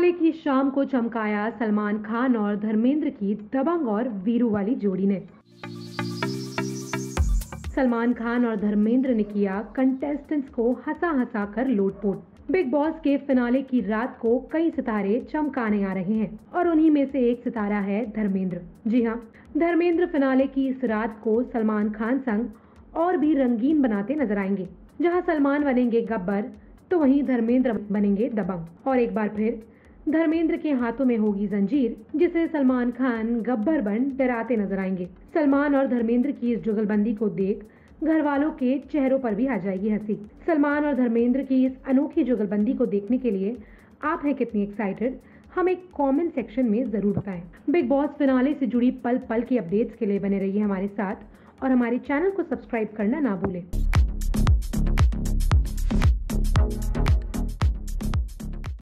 Finale की शाम को चमकाया सलमान खान और धर्मेंद्र की दबंग और वीरू वाली जोड़ी ने। सलमान खान और धर्मेंद्र ने किया कंटेस्टेंट्स को हंसा हंसा कर लोटपोट। बिग बॉस के फिनाले की रात को कई सितारे चमकाने आ रहे हैं और उन्हीं में से एक सितारा है धर्मेंद्र। जी हाँ, धर्मेंद्र फिनाले की इस रात को सलमान खान संग और भी रंगीन बनाते नजर आएंगे। जहां सलमान बनेंगे गब्बर तो वहीं धर्मेंद्र बनेंगे दबंग। और एक बार फिर धर्मेंद्र के हाथों में होगी जंजीर, जिसे सलमान खान गब्बर बन डराते नजर आएंगे। सलमान और धर्मेंद्र की इस जुगलबंदी को देख घर वालों के चेहरों पर भी आ जाएगी हंसी। सलमान और धर्मेंद्र की इस अनोखी जुगलबंदी को देखने के लिए आप हैं कितनी एक्साइटेड, हमें कमेंट सेक्शन में जरूर बताएं। बिग बॉस फिनाले से जुड़ी पल पल की अपडेट्स के लिए बने रहिए हमारे साथ और हमारे चैनल को सब्सक्राइब करना ना भूलें।